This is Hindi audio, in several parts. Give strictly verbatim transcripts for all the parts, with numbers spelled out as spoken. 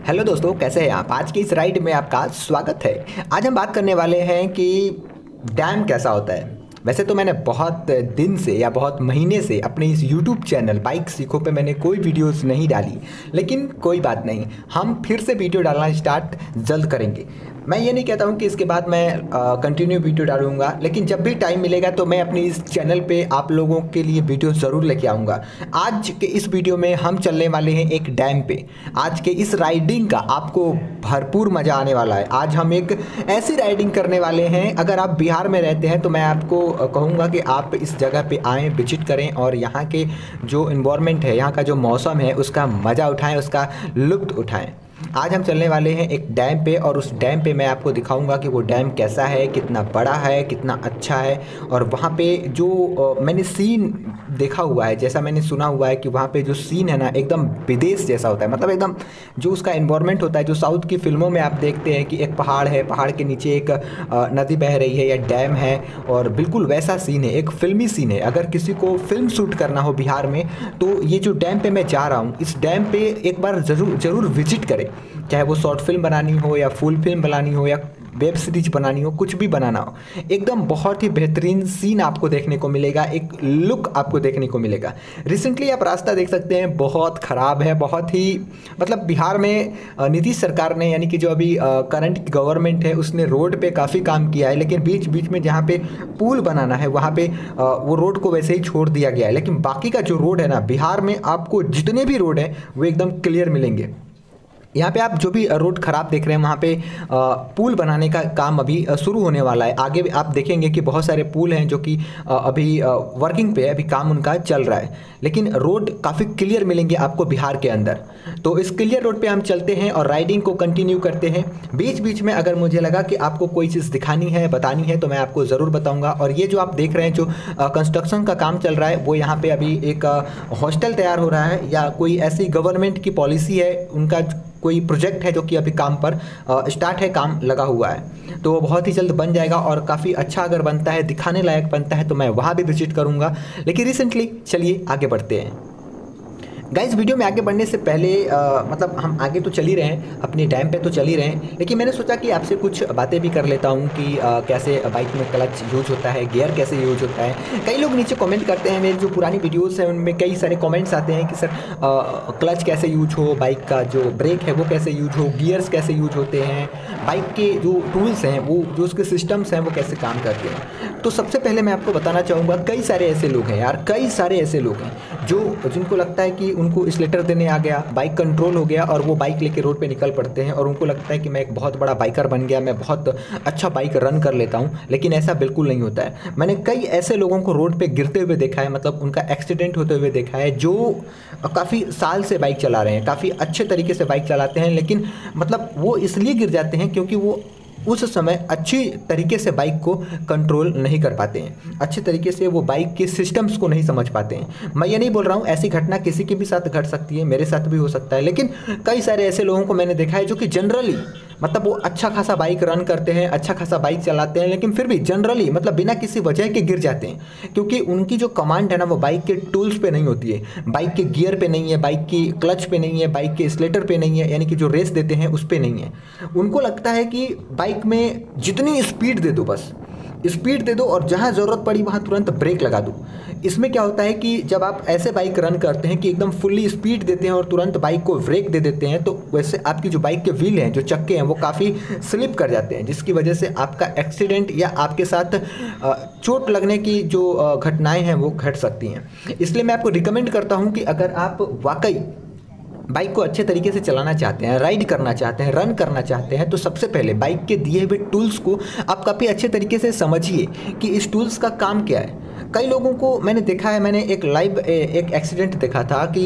हेलो दोस्तों, कैसे हैं आप। आज की इस राइड में आपका स्वागत है। आज हम बात करने वाले हैं कि डैम कैसा होता है। वैसे तो मैंने बहुत दिन से या बहुत महीने से अपने इस यूट्यूब चैनल बाइक सीखो पे मैंने कोई वीडियोस नहीं डाली, लेकिन कोई बात नहीं, हम फिर से वीडियो डालना स्टार्ट जल्द करेंगे। मैं ये नहीं कहता हूँ कि इसके बाद मैं कंटिन्यू वीडियो डालूंगा, लेकिन जब भी टाइम मिलेगा तो मैं अपनी इस चैनल पे आप लोगों के लिए वीडियो ज़रूर लेके आऊँगा। आज के इस वीडियो में हम चलने वाले हैं एक डैम पे। आज के इस राइडिंग का आपको भरपूर मज़ा आने वाला है। आज हम एक ऐसी राइडिंग करने वाले हैं, अगर आप बिहार में रहते हैं तो मैं आपको कहूँगा कि आप इस जगह पे आएँ, विजिट करें और यहाँ के जो इन्वायरमेंट है, यहाँ का जो मौसम है, उसका मज़ा उठाएँ, उसका लुत्फ़ उठाएँ। आज हम चलने वाले हैं एक डैम पे और उस डैम पे मैं आपको दिखाऊंगा कि वो डैम कैसा है, कितना बड़ा है, कितना अच्छा है। और वहाँ पे जो मैंने सीन देखा हुआ है, जैसा मैंने सुना हुआ है कि वहाँ पे जो सीन है ना, एकदम विदेश जैसा होता है। मतलब एकदम जो उसका एनवायरनमेंट होता है, जो साउथ की फिल्मों में आप देखते हैं कि एक पहाड़ है, पहाड़ के नीचे एक नदी बह रही है या डैम है, और बिल्कुल वैसा सीन है, एक फिल्मी सीन है। अगर किसी को फिल्म शूट करना हो बिहार में तो ये जो डैम पे मैं जा रहा हूँ, इस डैम पे एक बार ज़रूर ज़रूर विजिट करें। चाहे वो शॉर्ट फिल्म बनानी हो या फुल फिल्म बनानी हो या वेब सीरीज बनानी हो, कुछ भी बनाना हो, एकदम बहुत ही बेहतरीन सीन आपको देखने को मिलेगा, एक लुक आपको देखने को मिलेगा। रिसेंटली आप रास्ता देख सकते हैं, बहुत ख़राब है, बहुत ही मतलब बिहार में नीतीश सरकार ने, यानी कि जो अभी करंट गवर्नमेंट है, उसने रोड पे काफ़ी काम किया है, लेकिन बीच बीच में जहाँ पे पुल बनाना है वहाँ पे वो रोड को वैसे ही छोड़ दिया गया है। लेकिन बाकी का जो रोड है ना, बिहार में आपको जितने भी रोड हैं वो एकदम क्लियर मिलेंगे। यहाँ पे आप जो भी रोड ख़राब देख रहे हैं, वहाँ पे पुल बनाने का काम अभी शुरू होने वाला है। आगे आप देखेंगे कि बहुत सारे पुल हैं जो कि अभी वर्किंग पे है, अभी काम उनका चल रहा है, लेकिन रोड काफ़ी क्लियर मिलेंगे आपको बिहार के अंदर। तो इस क्लियर रोड पे हम चलते हैं और राइडिंग को कंटिन्यू करते हैं। बीच बीच में अगर मुझे लगा कि आपको कोई चीज़ दिखानी है, बतानी है, तो मैं आपको ज़रूर बताऊँगा। और ये जो आप देख रहे हैं, जो कंस्ट्रक्शन का काम चल रहा है, वो यहाँ पर अभी एक हॉस्टल तैयार हो रहा है या कोई ऐसी गवर्नमेंट की पॉलिसी है, उनका कोई प्रोजेक्ट है जो कि अभी काम पर स्टार्ट है, काम लगा हुआ है। तो बहुत ही जल्द बन जाएगा और काफ़ी अच्छा अगर बनता है, दिखाने लायक बनता है, तो मैं वहाँ भी विजिट करूँगा। लेकिन रिसेंटली चलिए आगे बढ़ते हैं। गाइस, वीडियो में आगे बढ़ने से पहले आ, मतलब हम आगे तो चल ही रहे हैं, अपने डैम पे तो चल ही रहे हैं, लेकिन मैंने सोचा कि आपसे कुछ बातें भी कर लेता हूँ कि आ, कैसे बाइक में क्लच यूज होता है, गियर कैसे यूज होता है। कई लोग नीचे कमेंट करते हैं, मेरी जो पुरानी वीडियोस हैं उनमें कई सारे कमेंट्स आते हैं कि सर आ, क्लच कैसे यूज हो, बाइक का जो ब्रेक है वो कैसे यूज हो, गियर्स कैसे यूज होते हैं, बाइक के जो टूल्स हैं, वो जो उसके सिस्टम्स हैं वो कैसे काम करते हैं। तो सबसे पहले मैं आपको बताना चाहूँगा, कई सारे ऐसे लोग हैं यार, कई सारे ऐसे लोग हैं जो जिनको लगता है कि उनको स्लेटर देने आ गया, बाइक कंट्रोल हो गया और वो बाइक लेके रोड पे निकल पड़ते हैं और उनको लगता है कि मैं एक बहुत बड़ा बाइकर बन गया, मैं बहुत अच्छा बाइक रन कर लेता हूँ। लेकिन ऐसा बिल्कुल नहीं होता है। मैंने कई ऐसे लोगों को रोड पे गिरते हुए देखा है, मतलब उनका एक्सीडेंट होते हुए देखा है, जो काफ़ी साल से बाइक चला रहे हैं, काफ़ी अच्छे तरीके से बाइक चलाते हैं, लेकिन मतलब वो इसलिए गिर जाते हैं क्योंकि वो उस समय अच्छी तरीके से बाइक को कंट्रोल नहीं कर पाते हैं, अच्छे तरीके से वो बाइक के सिस्टम्स को नहीं समझ पाते हैं। मैं ये नहीं बोल रहा हूँ ऐसी घटना किसी के भी साथ घट सकती है, मेरे साथ भी हो सकता है, लेकिन कई सारे ऐसे लोगों को मैंने देखा है जो कि जनरली मतलब वो अच्छा खासा बाइक रन करते हैं, अच्छा खासा बाइक चलाते हैं, लेकिन फिर भी जनरली मतलब बिना किसी वजह के गिर जाते हैं, क्योंकि उनकी जो कमांड है ना वो बाइक के टूल्स पे नहीं होती है, बाइक के गियर पे नहीं है, बाइक की क्लच पे नहीं है, बाइक के स्लेटर पे नहीं है, यानी कि जो रेस देते हैं उस पे नहीं है। उनको लगता है कि बाइक में जितनी स्पीड दे दो, बस स्पीड दे दो और जहाँ ज़रूरत पड़ी वहाँ तुरंत ब्रेक लगा दो। इसमें क्या होता है कि जब आप ऐसे बाइक रन करते हैं कि एकदम फुल्ली स्पीड देते हैं और तुरंत बाइक को ब्रेक दे देते हैं, तो वैसे आपकी जो बाइक के व्हील हैं, जो चक्के हैं, वो काफ़ी स्लिप कर जाते हैं, जिसकी वजह से आपका एक्सीडेंट या आपके साथ चोट लगने की जो घटनाएँ हैं वो घट सकती हैं। इसलिए मैं आपको रिकमेंड करता हूँ कि अगर आप वाकई बाइक को अच्छे तरीके से चलाना चाहते हैं, राइड करना चाहते हैं, रन करना चाहते हैं, तो सबसे पहले बाइक के दिए हुए टूल्स को आप काफ़ी अच्छे तरीके से समझिए कि इस टूल्स का काम क्या है। कई लोगों को मैंने देखा है, मैंने एक लाइव एक एक्सीडेंट देखा था कि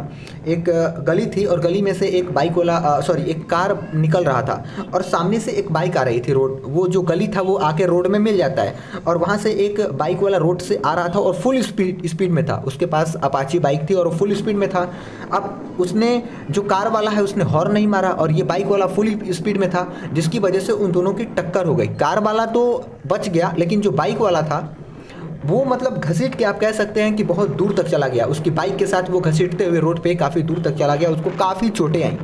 एक गली थी और गली में से एक बाइक वाला सॉरी एक कार निकल रहा था और सामने से एक बाइक आ रही थी। रोड वो जो गली था वो आके रोड में मिल जाता है और वहाँ से एक बाइक वाला रोड से आ रहा था और फुल स्पीड स्पीड में था, उसके पास अपाची बाइक थी और फुल स्पीड में था। अब उसने जो कार वाला है उसने हॉर्न नहीं मारा और ये बाइक वाला फुल स्पीड में था, जिसकी वजह से उन दोनों की टक्कर हो गई। कार वाला तो बच गया, लेकिन जो बाइक वाला था वो मतलब घसीट के आप कह सकते हैं कि बहुत दूर तक चला गया, उसकी बाइक के साथ वो घसीटते हुए रोड पे काफ़ी दूर तक चला गया, उसको काफ़ी चोटें आई।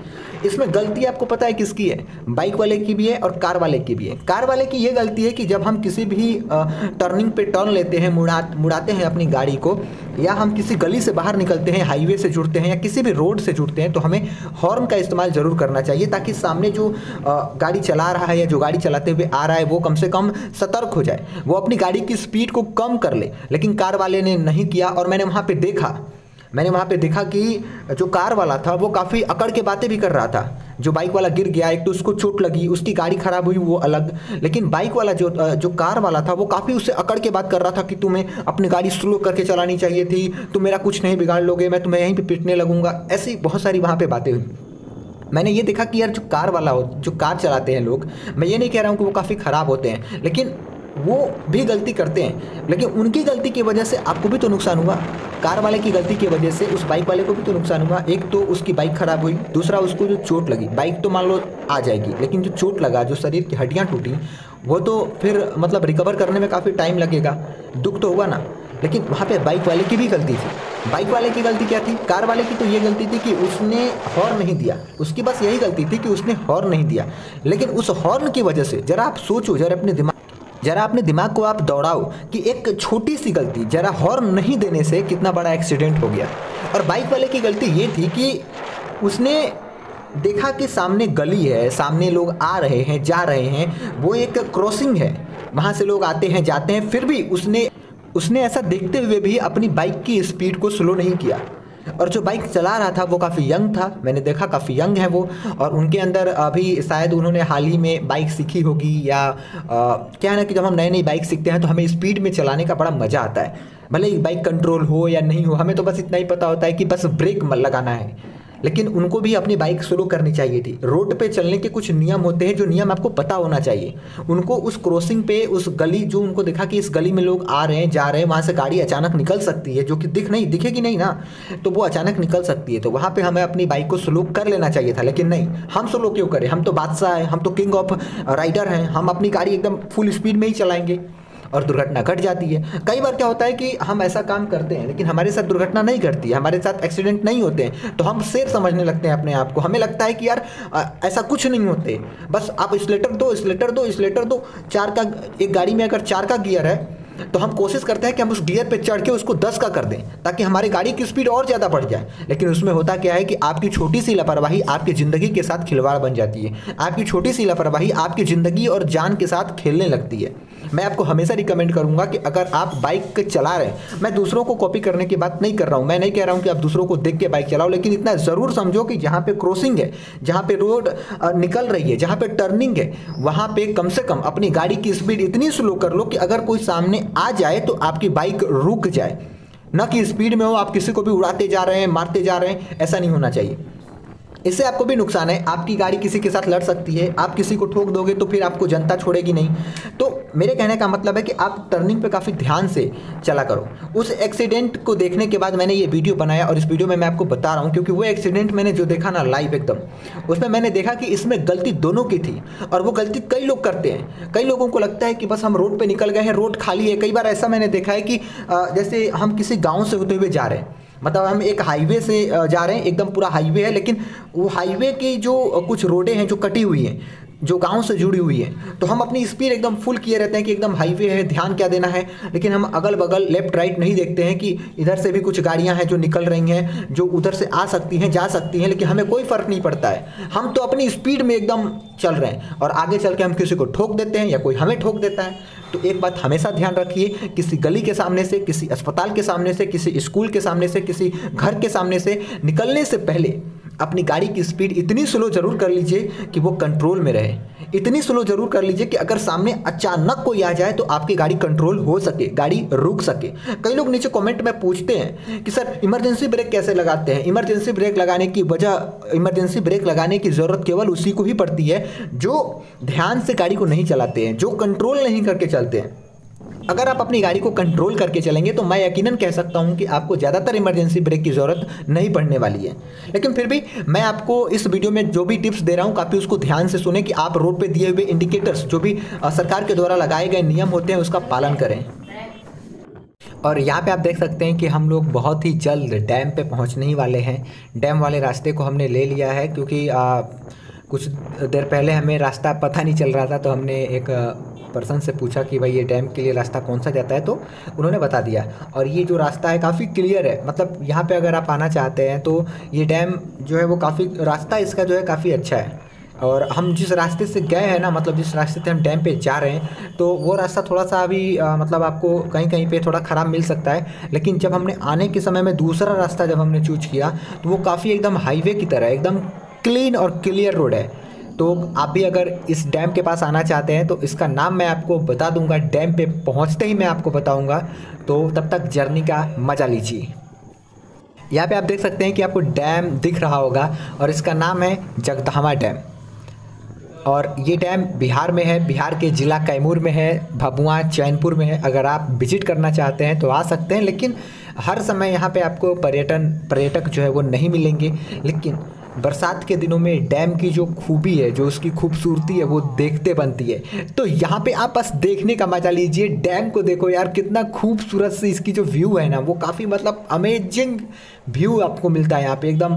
इसमें गलती आपको पता है किसकी है? बाइक वाले की भी है और कार वाले की भी है। कार वाले की ये गलती है कि जब हम किसी भी टर्निंग पे टर्न लेते हैं, मुड़ा मुड़ाते हैं अपनी गाड़ी को, या हम किसी गली से बाहर निकलते हैं, हाईवे से जुड़ते हैं या किसी भी रोड से जुड़ते हैं, तो हमें हॉर्न का इस्तेमाल ज़रूर करना चाहिए, ताकि सामने जो गाड़ी चला रहा है या जो गाड़ी चलाते हुए आ रहा है वो कम से कम सतर्क हो जाए, वो अपनी गाड़ी की स्पीड को कम कर ले। लेकिन कार वाले ने नहीं किया, और मैंने वहाँ पे देखा मैंने वहाँ पे देखा कि जो कार वाला था वो काफ़ी अकड़ के बातें भी कर रहा था। जो बाइक वाला गिर गया, एक तो उसको चोट लगी, उसकी गाड़ी खराब हुई, वो अलग, लेकिन बाइक वाला जो जो कार वाला था वो काफ़ी उससे अकड़ के बात कर रहा था कि तुम्हें अपनी गाड़ी स्लो करके चलानी चाहिए थी, तुम मेरा कुछ नहीं बिगाड़ लोगे, मैं तुम्हें यहीं पे पीटने लगूंगा। ऐसी बहुत सारी वहाँ पे बातें हुई। मैंने ये देखा कि यार जो कार वाला हो, जो कार चलाते हैं लोग, मैं ये नहीं कह रहा हूँ कि वो काफ़ी ख़राब होते हैं, लेकिन वो भी गलती करते हैं, लेकिन उनकी गलती की वजह से आपको भी तो नुकसान हुआ। कार वाले की गलती की वजह से उस बाइक वाले को भी तो नुकसान हुआ। एक तो उसकी बाइक ख़राब हुई, दूसरा उसको जो चोट लगी, बाइक तो मान लो आ जाएगी, लेकिन जो चोट लगा, जो शरीर की हड्डियाँ टूटी, वो तो फिर मतलब रिकवर करने में काफ़ी टाइम लगेगा, दुख तो होगा ना। लेकिन वहाँ पे बाइक वाले की भी गलती थी। बाइक वाले की गलती क्या थी? कार वाले की तो ये गलती थी कि उसने हॉर्न नहीं दिया, उसकी बस यही गलती थी कि उसने हॉर्न नहीं दिया। लेकिन उस हॉर्न की वजह से जरा आप सोचो, जरा अपने दिमाग जरा अपने दिमाग को आप दौड़ाओ कि एक छोटी सी गलती, जरा हॉर्न नहीं देने से कितना बड़ा एक्सीडेंट हो गया। और बाइक वाले की गलती ये थी कि उसने देखा कि सामने गली है, सामने लोग आ रहे हैं, जा रहे हैं, वो एक क्रॉसिंग है, वहाँ से लोग आते हैं जाते हैं, फिर भी उसने उसने ऐसा देखते हुए भी अपनी बाइक की स्पीड को स्लो नहीं किया। और जो बाइक चला रहा था वो काफ़ी यंग था, मैंने देखा काफ़ी यंग है वो, और उनके अंदर अभी शायद उन्होंने हाल ही में बाइक सीखी होगी, या आ, क्या है ना कि जब हम नई नई बाइक सीखते हैं तो हमें स्पीड में चलाने का बड़ा मज़ा आता है, भले ही बाइक कंट्रोल हो या नहीं हो, हमें तो बस इतना ही पता होता है कि बस ब्रेक लगाना है। लेकिन उनको भी अपनी बाइक स्लो करनी चाहिए थी। रोड पे चलने के कुछ नियम होते हैं, जो नियम आपको पता होना चाहिए। उनको उस क्रॉसिंग पे, उस गली, जो उनको देखा कि इस गली में लोग आ रहे हैं जा रहे हैं, वहाँ से गाड़ी अचानक निकल सकती है, जो कि दिख नहीं दिखेगी नहीं ना, तो वो अचानक निकल सकती है, तो वहाँ पे हमें अपनी बाइक को स्लो कर लेना चाहिए था। लेकिन नहीं, हम स्लो क्यों करें? हम तो बादशाह हैं, हम तो किंग ऑफ राइडर हैं, हम अपनी गाड़ी एकदम फुल स्पीड में ही चलाएंगे और दुर्घटना घट जाती है। कई बार क्या होता है कि हम ऐसा काम करते हैं, लेकिन हमारे साथ दुर्घटना नहीं घटती है, हमारे साथ एक्सीडेंट नहीं होते हैं, तो हम शेर समझने लगते हैं अपने आप को। हमें लगता है कि यार ऐसा कुछ नहीं होते, बस आप स्लेटर दो स्लेटर दो स्लेटर दो चार का, एक गाड़ी में अगर चार का गियर है तो हम कोशिश करते हैं कि हम उस गियर पे चढ़ के उसको दस का कर दें, ताकि हमारी गाड़ी की स्पीड और ज़्यादा बढ़ जाए। लेकिन उसमें होता क्या है कि आपकी छोटी सी लापरवाही आपकी ज़िंदगी के साथ खिलवाड़ बन जाती है। आपकी छोटी सी लापरवाही आपकी ज़िंदगी और जान के साथ खेलने लगती है। मैं आपको हमेशा रिकमेंड करूंगा कि अगर आप बाइक चला रहे हैं, मैं दूसरों को कॉपी करने की बात नहीं कर रहा हूं, मैं नहीं कह रहा हूं कि आप दूसरों को देख के बाइक चलाओ, लेकिन इतना ज़रूर समझो कि जहाँ पे क्रॉसिंग है, जहाँ पे रोड निकल रही है, जहाँ पे टर्निंग है, वहाँ पे कम से कम अपनी गाड़ी की स्पीड इतनी स्लो कर लो कि अगर कोई सामने आ जाए तो आपकी बाइक रुक जाए, ना कि स्पीड में हो आप किसी को भी उड़ाते जा रहे हैं, मारते जा रहे हैं। ऐसा नहीं होना चाहिए। इससे आपको भी नुकसान है, आपकी गाड़ी किसी के साथ लड़ सकती है, आप किसी को ठोक दोगे तो फिर आपको जनता छोड़ेगी नहीं। तो मेरे कहने का मतलब है कि आप टर्निंग पे काफ़ी ध्यान से चला करो। उस एक्सीडेंट को देखने के बाद मैंने ये वीडियो बनाया, और इस वीडियो में मैं आपको बता रहा हूँ, क्योंकि वो एक्सीडेंट मैंने जो देखा ना लाइव एकदम, उसमें मैंने देखा कि इसमें गलती दोनों की थी। और वो गलती कई लोग करते हैं। कई लोगों को लगता है कि बस हम रोड पर निकल गए हैं, रोड खाली है। कई बार ऐसा मैंने देखा है कि जैसे हम किसी गाँव से होते हुए जा रहे हैं, मतलब हम एक हाईवे से जा रहे हैं, एकदम पूरा हाईवे है, लेकिन वो हाईवे की जो कुछ रोडें हैं जो कटी हुई हैं, जो गांव से जुड़ी हुई है, तो हम अपनी स्पीड एकदम फुल किए रहते हैं कि एकदम हाईवे है, ध्यान क्या देना है। लेकिन हम अगल बगल लेफ्ट राइट नहीं देखते हैं कि इधर से भी कुछ गाड़ियां हैं जो निकल रही हैं, जो उधर से आ सकती हैं, जा सकती हैं, लेकिन हमें कोई फ़र्क नहीं पड़ता है। हम तो अपनी स्पीड में एकदम चल रहे हैं, और आगे चल के हम किसी को ठोक देते हैं या कोई हमें ठोक देता है। तो एक बात हमेशा ध्यान रखिए, किसी गली के सामने से, किसी अस्पताल के सामने से, किसी स्कूल के सामने से, किसी घर के सामने से निकलने से पहले अपनी गाड़ी की स्पीड इतनी स्लो जरूर कर लीजिए कि वो कंट्रोल में रहे। इतनी स्लो जरूर कर लीजिए कि अगर सामने अचानक कोई आ जाए तो आपकी गाड़ी कंट्रोल हो सके, गाड़ी रुक सके। कई लोग नीचे कमेंट में पूछते हैं कि सर इमरजेंसी ब्रेक कैसे लगाते हैं। इमरजेंसी ब्रेक लगाने की वजह, इमरजेंसी ब्रेक लगाने की ज़रूरत केवल उसी को ही पड़ती है जो ध्यान से गाड़ी को नहीं चलाते हैं, जो कंट्रोल नहीं करके चलते हैं। अगर आप अपनी गाड़ी को कंट्रोल करके चलेंगे तो मैं यकीनन कह सकता हूं कि आपको ज़्यादातर इमरजेंसी ब्रेक की ज़रूरत नहीं पड़ने वाली है। लेकिन फिर भी मैं आपको इस वीडियो में जो भी टिप्स दे रहा हूं, काफ़ी उसको ध्यान से सुने कि आप रोड पे दिए हुए इंडिकेटर्स, जो भी सरकार के द्वारा लगाए गए नियम होते हैं, उसका पालन करें। और यहाँ पे आप देख सकते हैं कि हम लोग बहुत ही जल्द डैम पे पहुँचने ही वाले हैं। डैम वाले रास्ते को हमने ले लिया है क्योंकि आ, कुछ देर पहले हमें रास्ता पता नहीं चल रहा था, तो हमने एक पर्सन से पूछा कि भाई ये डैम के लिए रास्ता कौन सा जाता है, तो उन्होंने बता दिया। और ये जो रास्ता है काफ़ी क्लियर है, मतलब यहाँ पे अगर आप आना चाहते हैं तो ये डैम जो है वो काफ़ी, रास्ता इसका जो है काफ़ी अच्छा है। और हम जिस रास्ते से गए हैं ना, मतलब जिस रास्ते से हम डैम पे जा रहे हैं, तो वो रास्ता थोड़ा सा अभी आ, मतलब आपको कहीं कहीं पे थोड़ा ख़राब मिल सकता है। लेकिन जब हमने आने के समय में दूसरा रास्ता जब हमने चूज किया तो वो काफ़ी एकदम हाईवे की तरह एकदम क्लीन और क्लियर रोड है। तो आप भी अगर इस डैम के पास आना चाहते हैं तो इसका नाम मैं आपको बता दूंगा, डैम पे पहुंचते ही मैं आपको बताऊंगा। तो तब तक जर्नी का मज़ा लीजिए। यहाँ पे आप देख सकते हैं कि आपको डैम दिख रहा होगा और इसका नाम है जगदहमा डैम। और ये डैम बिहार में है, बिहार के ज़िला कैमूर में है, भभुआ चैनपुर में है। अगर आप विजिट करना चाहते हैं तो आ सकते हैं, लेकिन हर समय यहाँ पे आपको पर्यटन पर्यटक जो है वो नहीं मिलेंगे। लेकिन बरसात के दिनों में डैम की जो खूबी है, जो उसकी खूबसूरती है, वो देखते बनती है। तो यहाँ पे आप बस देखने का मजा लीजिए, डैम को देखो यार, कितना खूबसूरत से इसकी जो व्यू है ना, वो काफ़ी मतलब अमेजिंग व्यू आपको मिलता है यहाँ पे। एकदम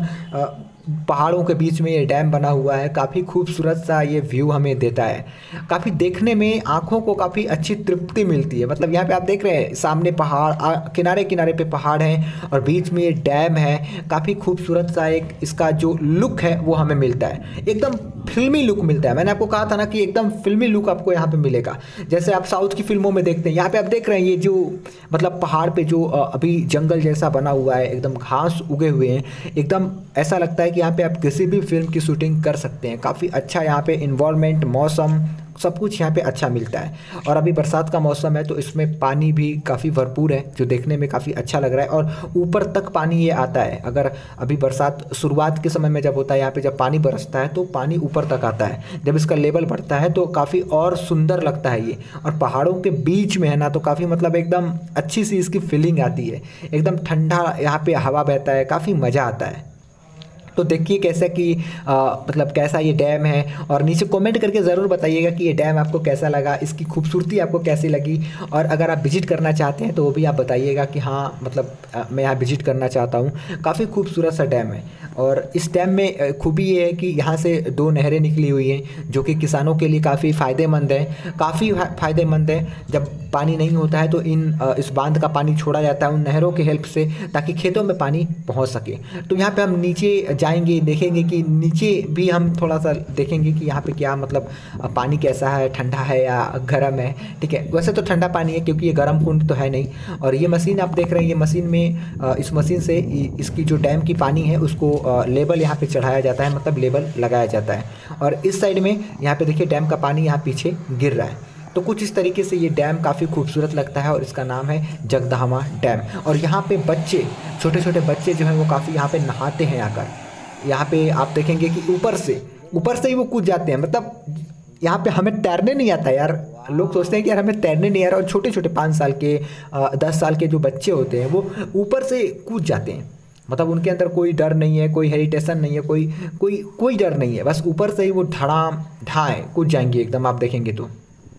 पहाड़ों के बीच में ये डैम बना हुआ है, काफ़ी खूबसूरत सा ये व्यू हमें देता है। काफ़ी देखने में आँखों को काफ़ी अच्छी तृप्ति मिलती है। मतलब यहाँ पे आप देख रहे हैं सामने पहाड़, किनारे किनारे पे पहाड़ हैं और बीच में ये डैम है। काफ़ी खूबसूरत सा एक इसका जो लुक है वो हमें मिलता है, एकदम फिल्मी लुक मिलता है। मैंने आपको कहा था ना कि एकदम फिल्मी लुक आपको यहाँ पे मिलेगा, जैसे आप साउथ की फिल्मों में देखते हैं। यहाँ पे आप देख रहे हैं ये जो मतलब पहाड़ पे जो अभी जंगल जैसा बना हुआ है, एकदम घास उगे हुए हैं, एकदम ऐसा लगता है कि यहाँ पे आप किसी भी फिल्म की शूटिंग कर सकते हैं। काफ़ी अच्छा यहाँ पे इन्वायरमेंट, मौसम, सब कुछ यहाँ पे अच्छा मिलता है। और अभी बरसात का मौसम है तो इसमें पानी भी काफ़ी भरपूर है, जो देखने में काफ़ी अच्छा लग रहा है। और ऊपर तक पानी ये आता है। अगर अभी बरसात शुरुआत के समय में जब होता है, यहाँ पे जब पानी बरसता है तो पानी ऊपर तक आता है। जब इसका लेवल बढ़ता है तो काफ़ी और सुंदर लगता है ये। और पहाड़ों के बीच में है ना, तो काफ़ी मतलब एकदम अच्छी सी इसकी फीलिंग आती है। एकदम ठंडा यहाँ पे हवा बहता है, काफ़ी मज़ा आता है। तो देखिए कैसा कि आ, मतलब कैसा ये डैम है। और नीचे कमेंट करके ज़रूर बताइएगा कि ये डैम आपको कैसा लगा, इसकी खूबसूरती आपको कैसी लगी। और अगर आप विजिट करना चाहते हैं तो वो भी आप बताइएगा कि हाँ मतलब आ, मैं यहाँ विजिट करना चाहता हूँ। काफ़ी खूबसूरत सा डैम है। और इस डैम में खूबी ये है कि यहाँ से दो नहरें निकली हुई हैं, जो कि किसानों के लिए काफ़ी फ़ायदेमंद है। काफ़ी फ़ायदेमंद है। जब पानी नहीं होता है तो इन इस बांध का पानी छोड़ा जाता है उन नहरों के हेल्प से, ताकि खेतों में पानी पहुँच सके। तो यहाँ पे हम नीचे जाएंगे, देखेंगे कि नीचे भी हम थोड़ा सा देखेंगे कि यहाँ पे क्या मतलब पानी कैसा है, ठंडा है या गर्म है। ठीक है, वैसे तो ठंडा पानी है क्योंकि ये गर्म कुंड तो है नहीं। और ये मशीन आप देख रहे हैं, ये मशीन में इस मशीन से इसकी जो डैम की पानी है उसको लेबल यहाँ पे चढ़ाया जाता है, मतलब लेबल लगाया जाता है। और इस साइड में यहाँ पे देखिए डैम का पानी यहाँ पीछे गिर रहा है। तो कुछ इस तरीके से ये डैम काफ़ी खूबसूरत लगता है और इसका नाम है जगदहमा डैम। और यहाँ पे बच्चे, छोटे छोटे बच्चे जो हैं वो काफ़ी यहाँ पे नहाते हैं आकर। यहाँ पे आप देखेंगे कि ऊपर से ऊपर से ही वो कूद जाते हैं। मतलब यहाँ पे हमें तैरने नहीं आता यार। लोग सोचते हैं कि यार हमें तैरने नहीं आ रहा, और छोटे छोटे पाँच साल के दस साल के जो बच्चे होते हैं वो ऊपर से कूद जाते हैं। मतलब उनके अंदर कोई डर नहीं है, कोई हेजिटेशन नहीं है, कोई कोई कोई डर नहीं है। बस ऊपर से ही वो धड़ाम ढाएँ कूद जाएंगे एकदम। आप देखेंगे तो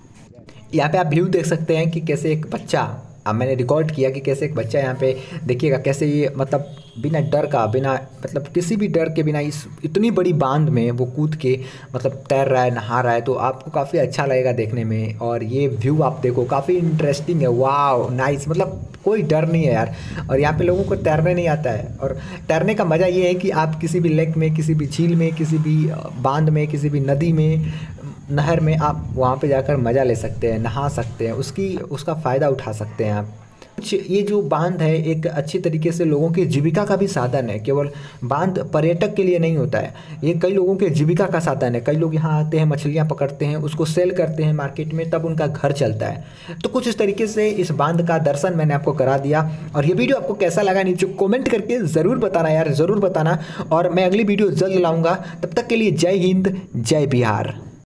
यहाँ पे आप व्यू देख सकते हैं कि कैसे एक बच्चा, अब मैंने रिकॉर्ड किया कि कैसे एक बच्चा यहाँ पे देखिएगा कैसे ये मतलब बिना डर का, बिना मतलब किसी भी डर के बिना इस इतनी बड़ी बांध में वो कूद के मतलब तैर रहा है, नहा रहा है। तो आपको काफ़ी अच्छा लगेगा देखने में। और ये व्यू आप देखो, काफ़ी इंटरेस्टिंग है। वाव नाइस, मतलब कोई डर नहीं है यार। और यहाँ पे लोगों को तैरने नहीं आता है। और तैरने का मज़ा ये है कि आप किसी भी लेक में, किसी भी झील में, किसी भी बांध में, किसी भी नदी में, नहर में आप वहाँ पे जाकर मज़ा ले सकते हैं, नहा सकते हैं, उसकी उसका फ़ायदा उठा सकते हैं आप। ये जो बांध है एक अच्छी तरीके से लोगों की जीविका का भी साधन है। केवल बांध पर्यटक के लिए नहीं होता है, ये कई लोगों के जीविका का साधन है। कई लोग यहाँ आते हैं, मछलियाँ पकड़ते हैं, उसको सेल करते हैं मार्केट में, तब उनका घर चलता है। तो कुछ इस तरीके से इस बांध का दर्शन मैंने आपको करा दिया। और ये वीडियो आपको कैसा लगा नीचे कॉमेंट करके ज़रूर बताना यार, ज़रूर बताना। और मैं अगली वीडियो जल्द लाऊँगा, तब तक के लिए जय हिंद, जय बिहार।